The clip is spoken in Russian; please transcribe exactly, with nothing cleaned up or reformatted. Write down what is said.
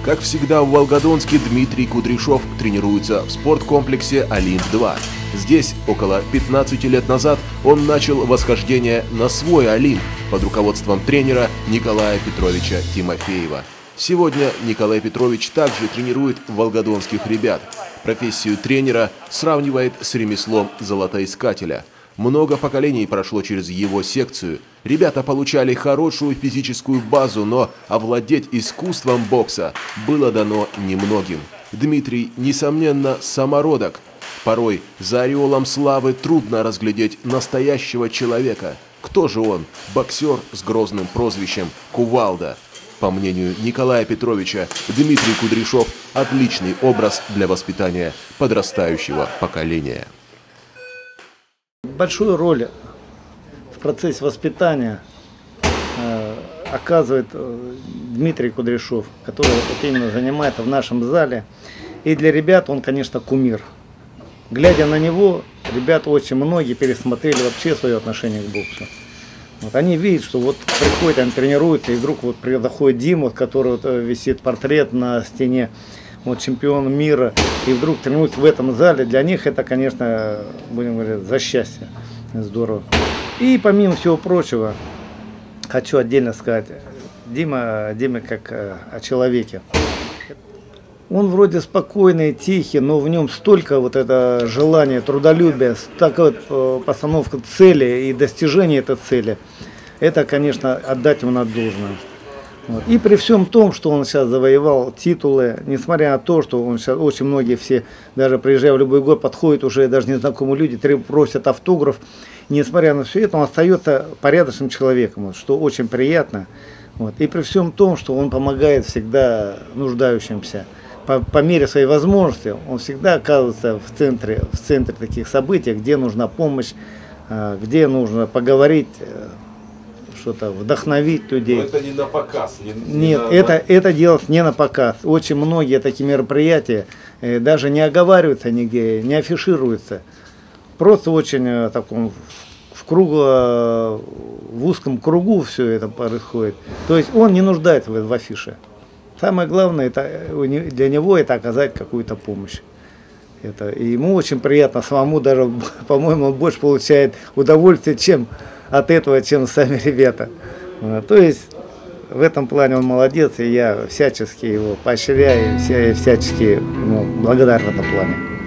Как всегда, в Волгодонске Дмитрий Кудряшов тренируется в спорткомплексе Олимп два. Здесь около пятнадцати лет назад он начал восхождение на свой Олимп под руководством тренера Николая Петровича Тимофеева. Сегодня Николай Петрович также тренирует волгодонских ребят. Профессию тренера сравнивает с ремеслом золотоискателя. Много поколений прошло через его секцию. Ребята получали хорошую физическую базу, но овладеть искусством бокса было дано немногим. Дмитрий, несомненно, самородок. Порой за ореолом славы трудно разглядеть настоящего человека. Кто же он? Боксер с грозным прозвищем «Кувалда». По мнению Николая Петровича, Дмитрий Кудряшов – отличный образ для воспитания подрастающего поколения. Большую роль в процессе воспитания э, оказывает э, Дмитрий Кудряшов, который вот именно занимается в нашем зале. И для ребят он, конечно, кумир. Глядя на него, ребята очень многие пересмотрели вообще свое отношение к боксу. Вот они видят, что вот приходит, они тренируются, и вдруг вот заходит Дима, вот, который вот, висит портрет на стене, вот, чемпион мира, и вдруг тренируется в этом зале. Для них это, конечно, будем говорить, за счастье. Здорово. И помимо всего прочего, хочу отдельно сказать, Дима, Дима как о человеке. Он вроде спокойный, тихий, но в нем столько вот это желание, трудолюбие, такая вот постановка цели и достижение этой цели. Это, конечно, отдать ему надо должное. Вот. И при всем том, что он сейчас завоевал титулы, несмотря на то, что он сейчас очень многие все, даже приезжая в любой год, подходят уже даже незнакомые люди, просят автограф. Несмотря на все это, он остается порядочным человеком, вот, что очень приятно. Вот. И при всем том, что он помогает всегда нуждающимся. По, по мере своей возможности он всегда оказывается в центре, в центре таких событий, где нужна помощь, где нужно поговорить, что-то вдохновить людей. Но это не на показ. Не, не Нет, на, это, на... это делается не на показ. Очень многие такие мероприятия даже не оговариваются нигде, не афишируются. Просто очень в таком в кругу, в узком кругу все это происходит. То есть он не нуждается в, в афише. Самое главное это, для него это оказать какую-то помощь. Это, и ему очень приятно самому, даже, по-моему, он больше получает удовольствие чем от этого, чем сами ребята. То есть в этом плане он молодец, и я всячески его поощряю, и всячески ему благодарен в этом плане.